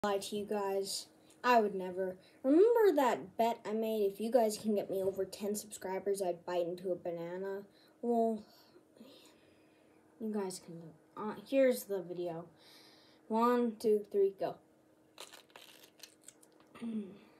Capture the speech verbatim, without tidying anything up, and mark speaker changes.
Speaker 1: Lie to you guys. I would never. Remember that bet I made? If you guys can get me over ten subscribers, I'd bite into a banana. Well, you guys can do it. Uh, here's the video. One, two, three, go.